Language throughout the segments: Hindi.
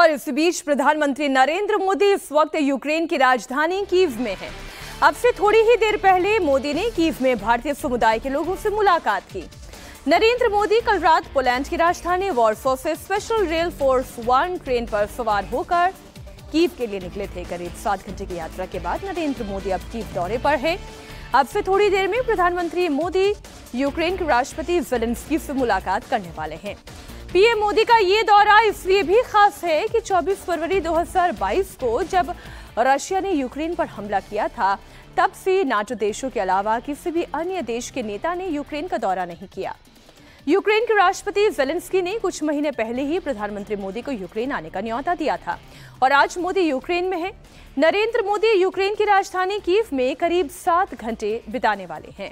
और इस बीच प्रधानमंत्री नरेंद्र मोदी इस वक्त यूक्रेन की राजधानी कीव में हैं। अब से थोड़ी ही देर पहले मोदी ने कीव में भारतीय समुदाय के लोगों से मुलाकात की। नरेंद्र मोदी कल रात पोलैंड की राजधानी वॉर्सो से स्पेशल रेल फोर्स 1 ट्रेन पर सवार होकर कीव के लिए निकले थे। करीब 7 घंटे की यात्रा के बाद नरेंद्र मोदी अब कीव दौरे पर है। अब से थोड़ी देर में प्रधानमंत्री मोदी यूक्रेन के राष्ट्रपति ज़ेलेंस्की से मुलाकात करने वाले हैं। पीएम मोदी का ये दौरा इसलिए भी खास है कि 24 फरवरी 2022 को जब रशिया ने यूक्रेन पर हमला किया था, तब से नाटो देशों के अलावा किसी भी अन्य देश के नेता ने यूक्रेन का दौरा नहीं किया। यूक्रेन के राष्ट्रपति ज़ेलेंस्की ने कुछ महीने पहले ही प्रधानमंत्री मोदी को यूक्रेन आने का न्योता दिया था और आज मोदी यूक्रेन में हैं। नरेंद्र मोदी यूक्रेन की राजधानी कीव में करीब 7 घंटे बिताने वाले हैं।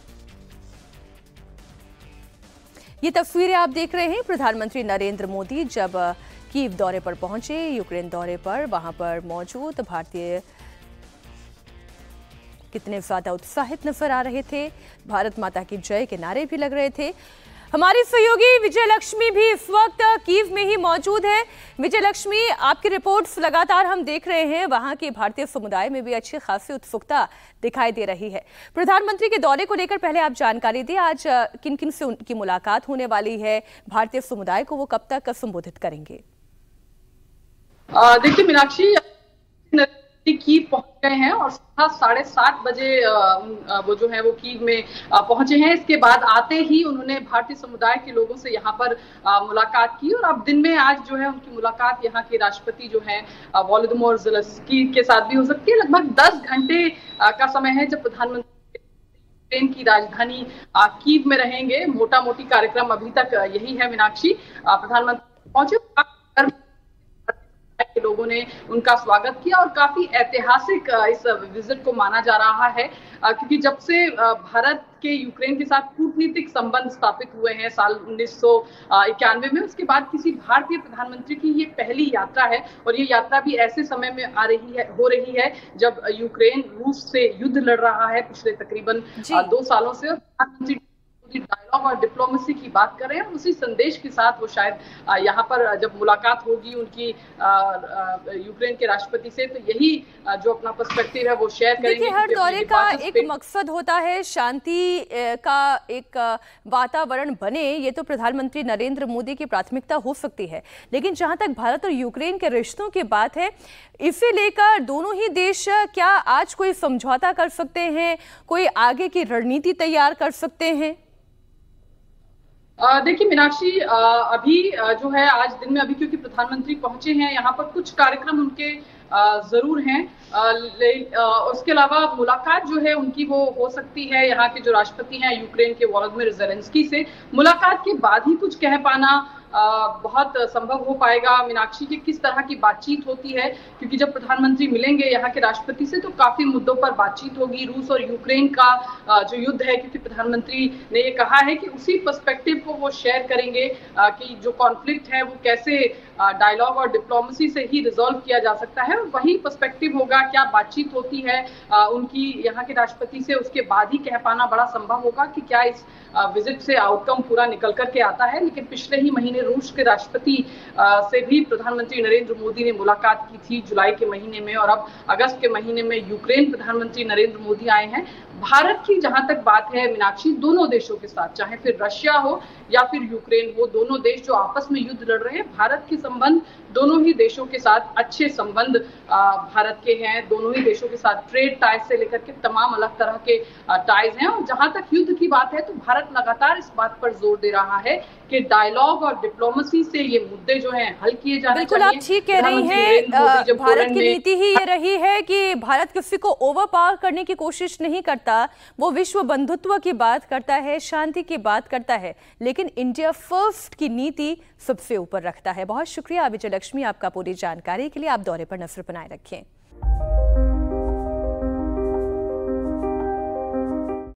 ये तस्वीरें आप देख रहे हैं प्रधानमंत्री नरेंद्र मोदी जब कीव दौरे पर पहुंचे। यूक्रेन दौरे पर वहां पर मौजूद भारतीय कितने ज्यादा उत्साहित नजर आ रहे थे। भारत माता की जय के नारे भी लग रहे थे। हमारी सहयोगी विजय लक्ष्मी भी इस वक्त कीव में ही मौजूद है। विजय लक्ष्मी, आपकी रिपोर्ट्स लगातार हम देख रहे हैं। वहां के भारतीय समुदाय में भी अच्छी खासी उत्सुकता दिखाई दे रही है। प्रधानमंत्री के दौरे को लेकर पहले आप जानकारी दें, आज किन किन से उनकी मुलाकात होने वाली है, भारतीय समुदाय को वो कब तक संबोधित करेंगे? देखिए मीनाक्षी, कीव पहुंच गए हैं और 7:30 बजे वो जो है वो कीव में पहुंचे हैं। इसके बाद आते ही उन्होंने भारतीय समुदाय के लोगों से यहाँ पर मुलाकात की और अब दिन में आज जो है उनकी मुलाकात यहाँ के राष्ट्रपति जो है वोलोदिमीर ज़ेलेंस्की के साथ भी हो सकती है। लगभग 10 घंटे का समय है जब प्रधानमंत्री यूक्रेन की राजधानी कीव में रहेंगे। मोटा मोटी कार्यक्रम अभी तक यही है मीनाक्षी। प्रधानमंत्री पहुंचे, के लोगों ने उनका स्वागत किया और काफी ऐतिहासिक इस विजिट को माना जा रहा है क्योंकि जब से भारत के यूक्रेन के साथ कूटनीतिक संबंध स्थापित हुए हैं साल 1991 में, उसके बाद किसी भारतीय प्रधानमंत्री की ये पहली यात्रा है और ये यात्रा भी ऐसे समय में हो रही है जब यूक्रेन रूस से युद्ध लड़ रहा है पिछले तकरीबन 2 सालों से। और प्रधानमंत्री डायलॉग और डिप्लोमेसी की बात कर रहे हैं। उसी संदेश के साथ वो शायद यहाँ पर जब मुलाकात होगी उनकी यूक्रेन के राष्ट्रपति से, तो यही जो अपना पर्सपेक्टिव है वो शेयर करेंगे। देखिए, हर दौरे का एक मकसद होता है, शांति का एक वातावरण बने। ये तो प्रधानमंत्री नरेंद्र मोदी की प्राथमिकता हो सकती है, लेकिन जहां तक भारत और यूक्रेन के रिश्तों की बात है, इसे लेकर दोनों ही देश क्या आज कोई समझौता कर सकते हैं, कोई आगे की रणनीति तैयार कर सकते हैं? देखिए मीनाक्षी, अभी जो है आज दिन में अभी क्योंकि प्रधानमंत्री पहुंचे हैं यहाँ पर, कुछ कार्यक्रम उनके जरूर हैं। उसके अलावा मुलाकात जो है उनकी वो हो सकती है यहाँ के जो राष्ट्रपति हैं यूक्रेन के वोलोदिमीर ज़ेलेंस्की से। मुलाकात के बाद ही कुछ कह पाना बहुत संभव हो पाएगा मीनाक्षी की किस तरह की बातचीत होती है, क्योंकि जब प्रधानमंत्री मिलेंगे यहाँ के राष्ट्रपति से तो काफी मुद्दों पर बातचीत होगी। रूस और यूक्रेन का जो युद्ध है, क्योंकि प्रधानमंत्री ने ये कहा है कि उसी पर्सपेक्टिव को वो शेयर करेंगे कि जो कॉन्फ्लिक्ट है वो कैसे डायलॉग और डिप्लोमेसी से ही रिजॉल्व किया जा सकता है। वही पर्सपेक्टिव होगा, क्या बातचीत होती है उनकी यहाँ के राष्ट्रपति से, उसके बाद ही कह पाना बड़ा संभव होगा कि क्या इस विजिट से आउटकम पूरा निकल करके आता है। लेकिन पिछले ही महीने रूस के राष्ट्रपति से भी प्रधानमंत्री नरेंद्र मोदी ने मुलाकात की थी जुलाई के महीने में, और अब अगस्त के महीने में यूक्रेन प्रधानमंत्री नरेंद्र मोदी आए हैं। भारत की जहां तक बात है मीनाक्षी, दोनों देशों के साथ, चाहे फिर रशिया हो या फिर यूक्रेन हो, दोनों देश जो आपस में युद्ध लड़ रहे हैं, भारत के संबंध दोनों ही देशों के साथ अच्छे संबंध भारत के हैं। दोनों ही देशों के साथ ट्रेड टाइज से लेकर के तमाम अलग तरह के टाइज हैं। और जहां तक युद्ध की बात है तो भारत लगातार इस बात पर जोर दे रहा है कि डायलॉग और डिप्लोमेसी से ये मुद्दे जो हैं हल किए जाने चाहिए। बिल्कुल, आप ठीक कह रही हैं। भारत की नीति ही ये रही है कि भारत किसी को ओवर पावर करने की कोशिश नहीं करता, वो विश्व बंधुत्व की बात करता है, शांति की बात करता है, लेकिन इंडिया फर्स्ट की नीति सबसे ऊपर रखता है। बहुत शुक्रिया विजय लक्ष्मी आपका पूरी जानकारी के लिए। आप दौरे पर नजर बनाए रखें।